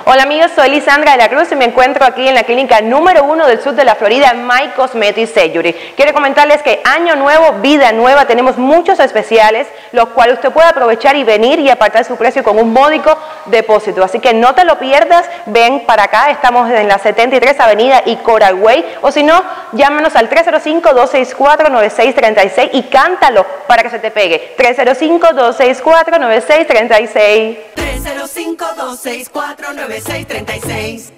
Hola amigos, soy Lisandra de la Cruz y me encuentro aquí en la clínica número 1 del sur de la Florida, My Cosmetic Surgery. Quiero comentarles que año nuevo, vida nueva, tenemos muchos especiales, los cuales usted puede aprovechar y venir y apartar su precio con un módico depósito. Así que no te lo pierdas, ven para acá, estamos en la 73 Avenida y Coral Way, o si no, llámanos al 305-264-9636 y cántalo para que se te pegue. 305-264-9636. 305-264-9636.